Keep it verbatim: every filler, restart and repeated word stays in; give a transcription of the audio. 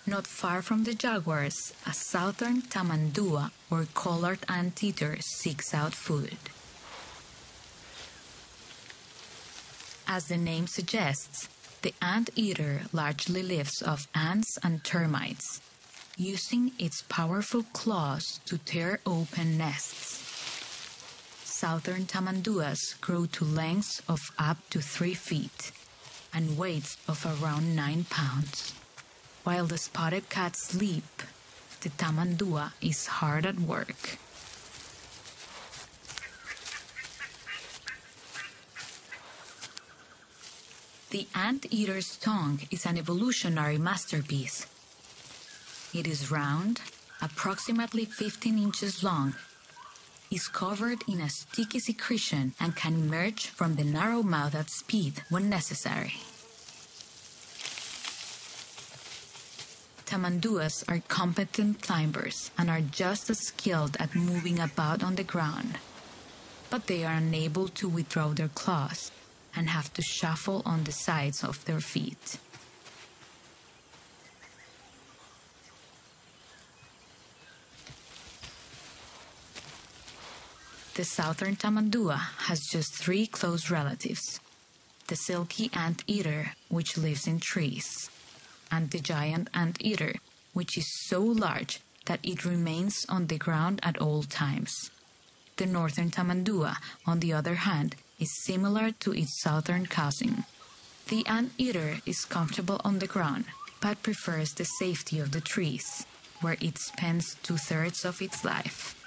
Not far from the jaguars, a southern tamandua or collared anteater seeks out food. As the name suggests, the anteater largely lives off ants and termites, using its powerful claws to tear open nests. Southern tamanduas grow to lengths of up to three feet and weights of around nine pounds. While the spotted cats sleep, the tamandua is hard at work. The anteater's tongue is an evolutionary masterpiece. It is round, approximately fifteen inches long, is covered in a sticky secretion, and can emerge from the narrow mouth at speed when necessary. Tamanduas are competent climbers and are just as skilled at moving about on the ground, but they are unable to withdraw their claws and have to shuffle on the sides of their feet. The southern tamandua has just three close relatives: the silky anteater, which lives in trees, and the giant anteater, which is so large that it remains on the ground at all times. The northern tamandua, on the other hand, is similar to its southern cousin. The anteater is comfortable on the ground, but prefers the safety of the trees, where it spends two-thirds of its life.